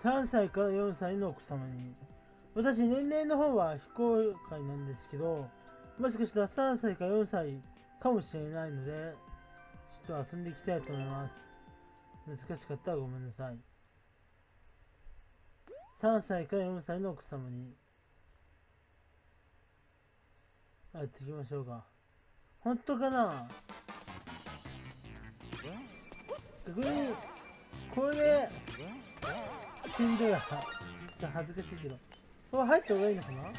3歳から4歳のお子様に。私、年齢の方は非公開なんですけど、もしかしたら3歳から4歳かもしれないので、ちょっと遊んでいきたいと思います。難しかったらごめんなさい。3歳から4歳のお子様に。やっていきましょうか。本当かな？逆に、これで、死んだら、ちょっと恥ずかしいけど。これ入った方がいいのかな？あ、こ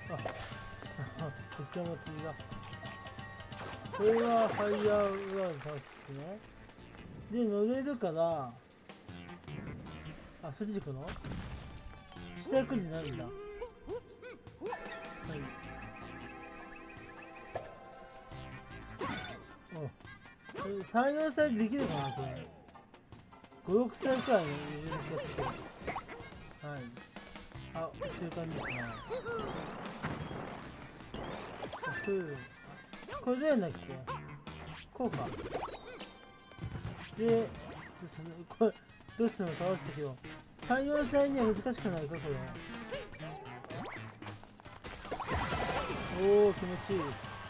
っちの祭りが。これはファイヤーウラー倒してね。で、乗れるから、あ、そっち行くの？下行くんじゃないんだ。はい。お、3、4歳でできるかな、これ。5、6歳くらいの上の気がするけど。はい。あ、そういう感じですね。これどうやんだっけ？こうか。で、これ、どうしても倒したけど、3、4歳には難しくないか、これ。おー、気持ちいい。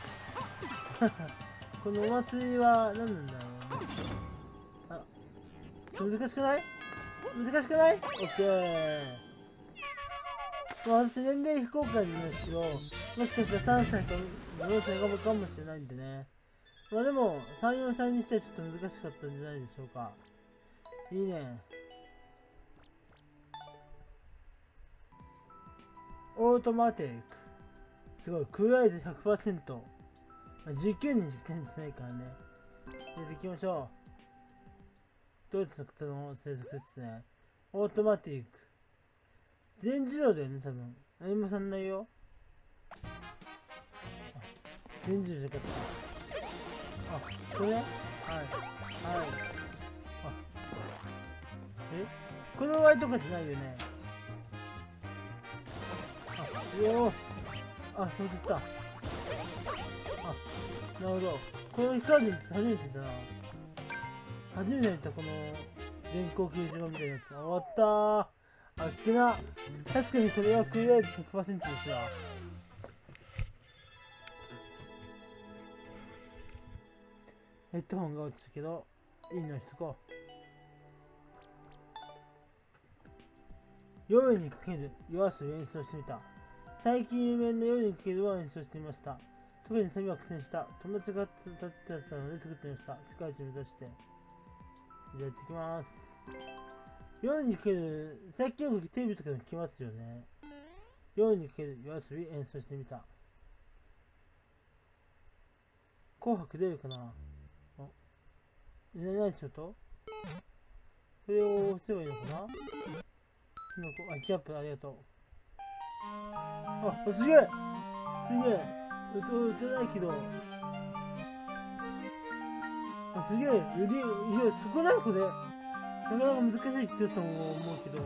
このお祭りは何なんだろうね。あ、難しくない？難しくない？オッケー。私年齢非公開なんですけど、もしかしたら3歳と4歳がかもしれないんでね。まあでも、3、4歳にしてはちょっと難しかったんじゃないでしょうか。いいね。オートマティック。すごい。クーライズ 100%。19人しか展示しないからね。入れていきましょう。ドイツの方の制作ですね。オートマティック。全自動だよね、多分。何もさんないよ。全自動じゃなかった。あ、これね。はい。はい。あ、え、この場合とかじゃないよね。あ、よー。あ、そういった。あ、なるほど。この光って初めてだな。初めて見たこの電光掲示板みたいなやつ。終わったー。あっけな。確かにこれはクリア率 100% ですわ。ヘッドホンが落ちたけど、いいのにしとこう。夜にかける夜遊びを演奏してみた。最近有名な夜にかけるを演奏してみました。特にサビは苦戦した。友達が立ってたので作ってみました。世界一目指して。じゃあやっていきます。夜にかける、最近よくテレビとかでも聞きますよね。夜にかける夜遊び演奏してみた。紅白出るかな？何しようと？これを押せばいいのかな？あ、キャップありがとう。あ、すげえ！すげえ！打てないけど。あ、すげえ！いや、そこないこれ。なかなか難しいって言ったと思うけど。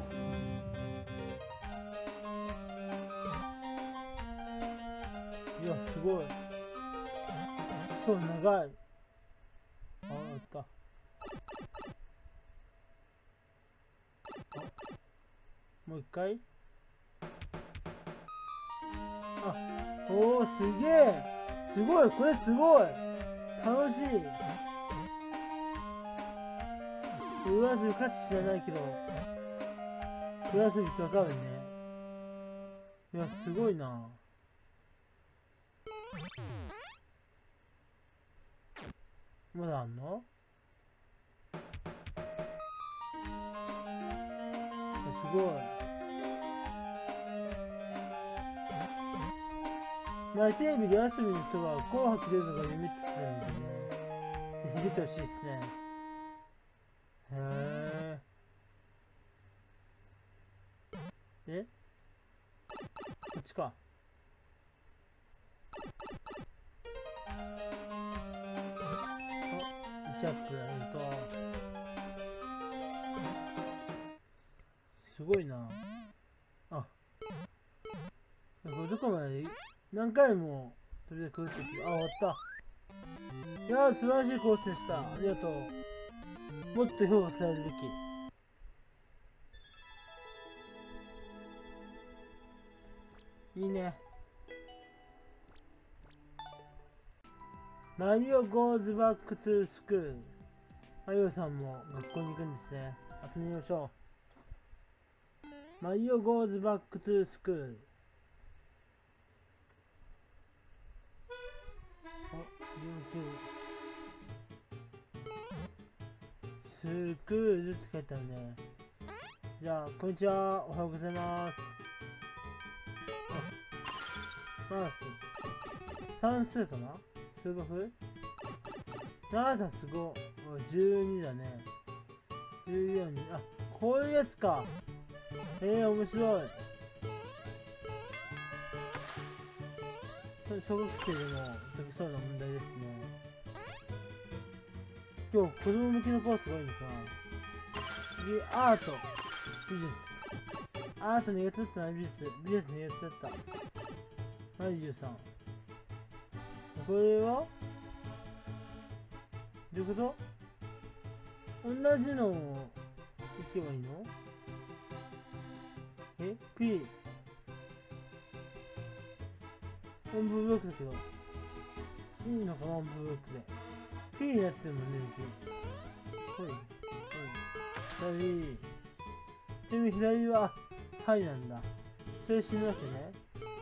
いや、すごい。そう、長い。あ、やった。もう一回。あ、おー、すげえ。すごい、これすごい。楽しい。裏遊び歌詞知らないけど、裏遊びってわかるね。いや、すごいな。まだあんの？すごい。前テレビで休みの人が紅白出るのが夢って言ってたんでね。ぜひ出てほしいですね。へえ。え？こっちか。シャープやると。すごいな。あ、これどこまで何回も飛び出てくるとき、あ、終わった。いやー、素晴らしいコースでした。ありがとう。もっと評価されるべき。 いいね。マリオ goes back to school。マリオさんも学校に行くんですね。遊んでみましょう。マリオ goes back to school。スクールって書いてあるね。じゃあ、こんにちは。おはようございます。算数かな、数学7たす5。12だね。14に。あ、こういうやつか。面白い。小学生でも解けそうな問題ですね。今日子供向けのコースが多いのかな。次、アート、美術。アート苦手だったな、美術苦手だった。73。これはどういうこと？同じのをいけばいいの？P。音符ブロックだけど。いいのかな、音符ブロックで。P になってるもんね、ほい。左。ちなみに左は、はいなんだ。それ死ぬわけね。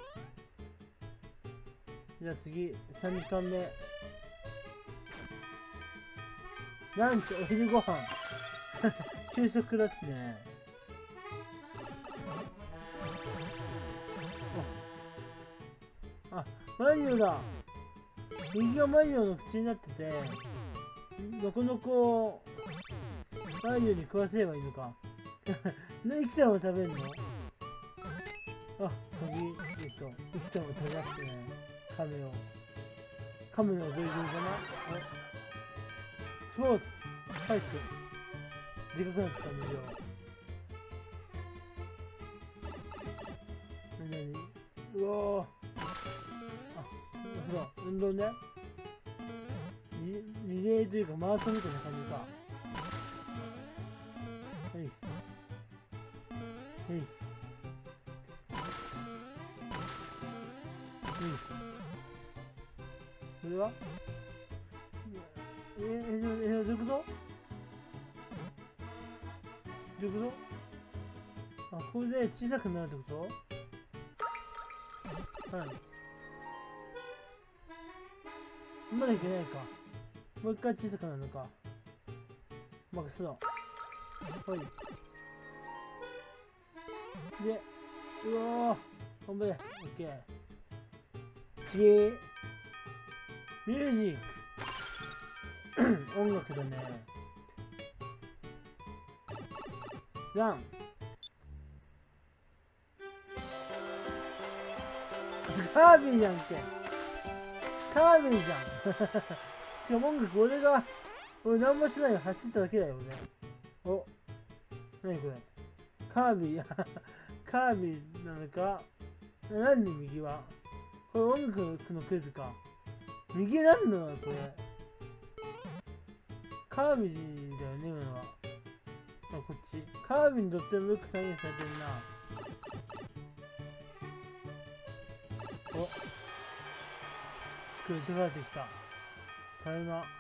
じゃあ次、3時間目。ランチ、お昼ご飯。給食だっすね。あ、マリオだ。右がマリオの口になってて、のこのこマリオに食わせればいいのか。生きたまま食べるの？あ、生きたまま食べなくてね。カメの踊りかな。スポーツ、ファイト。でかくなったんだよ。うわー。運動ね。リレーというかマラソンみたいな感じか。これはどういうこと？あ、これで小さくなるってこと？はい。まだいけないか。もう一回小さくなるのか。マックスだ。ほい。で、うわー。ほんまで、オッケー。次。ミュージック。音楽だね。ラン。カービィじゃんけ。カービィじゃん。しかも音楽俺何もしないよ。走っただけだよね。お、なにこれ。カービィカービィなのか。何で右はこれ音楽のクイズか。右なんだな、これ。カービィだよね、今のは。あ、こっち。カービィにとってもよく再現されてるな。お、スクール取られてきた。ただいま。あ、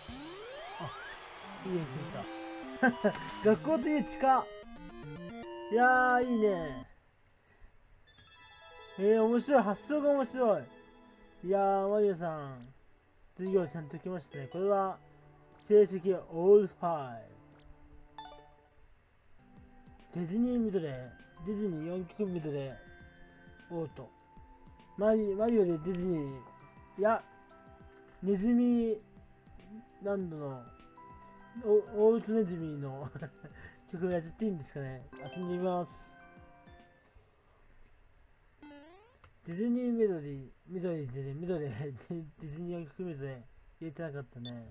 いい家来た。学校と家近っ。いやー、いいね。面白い。発想が面白い。いやー、マリオさん。授業ちゃんと来ましたね。これは、成績オールファイ。ディズニーミドレー。ディズニー4曲ミドレー。オート。マリオでディズニー。いや、ネズミランドのオールトネズミの曲をやっていいんですかね。遊んでみます。ディズニーメドレー、ディズニー4曲メドレー入れてなかったね。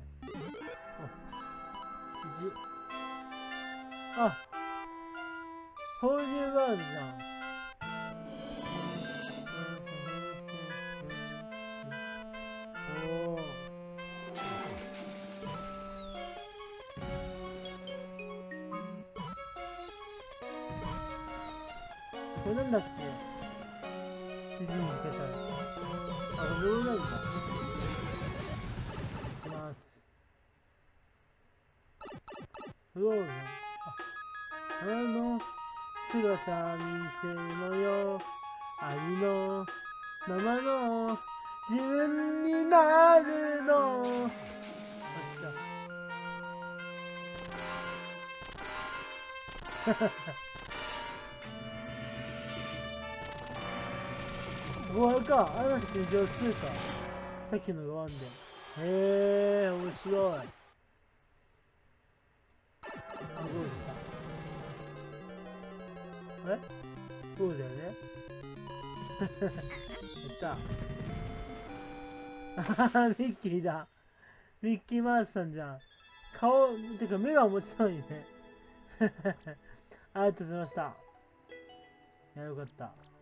あ、ホールニューワールドじゃん。これなんだっけ？ 指に行けたら。あ、これ乗れないんだ。行きます。フローズン。あの姿見せるのよ。ありのままの自分になるの。あ、来た。ここあれか。あの人天井2か。さっきのがワンで。へえ、面白い。あ、どうした。そうだよね。やった。ミッキーだ。ミッキーマウスさんじゃん。顔、てか目が面白いね。ありがとうございました。いや、よかった。